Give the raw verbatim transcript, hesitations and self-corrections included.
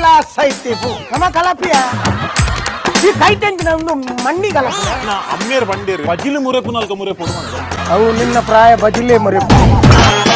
loss ಐತಿ ನಮ್ಮ ಕಲಪಿಯ ಈ ಕೈಟೆಂಟ್ ಒಂದು ಮಣ್ಣಿ ಕಲಪ ಅಮ್ಮೇರ್ ಬಂಡೇರು ಬಜಿಲು ಮುರೆಪು ನಾಲ್ಕು ಮುರೆಪು ಅವು ನಿನ್ನ ಪ್ರಾಯ ಬಜಿಲೇ ಮುರೆಪು